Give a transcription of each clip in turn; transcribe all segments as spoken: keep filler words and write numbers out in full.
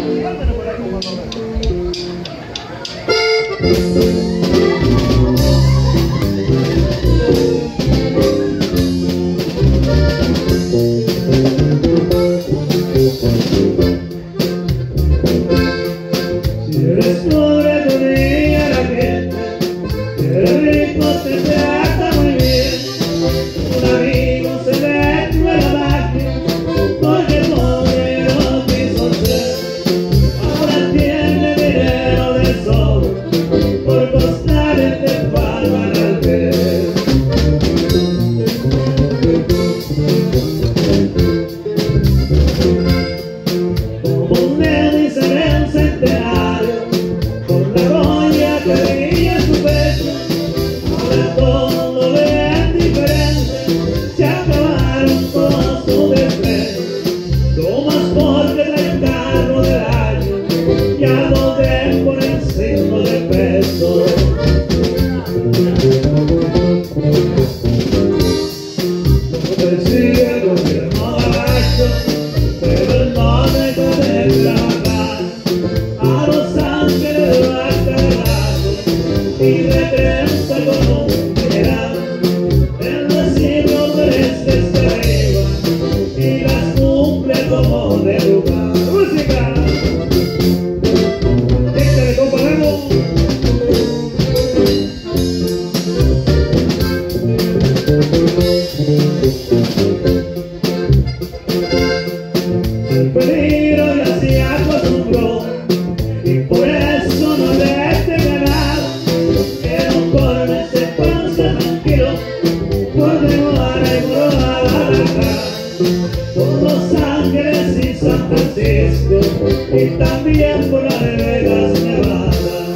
por Los Ángeles y San Francisco, y también por Las Vegas, Nevada.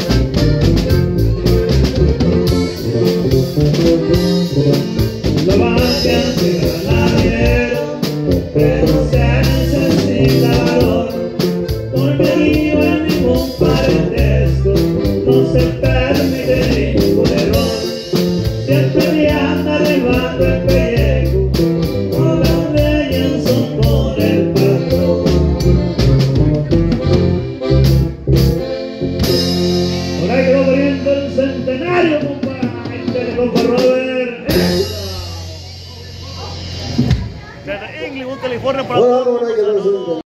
No vayan sin ganar dinero, pero se necesita valor, porque aquí no hay ningún parentesco, no se permite ningún error. Siempre me anda arribando el pellejo, con las leyes son con el patrón. Por ahí quedó poniendo el centenario, compadre, este compa Robert. Desde Inglewood, California, para todos.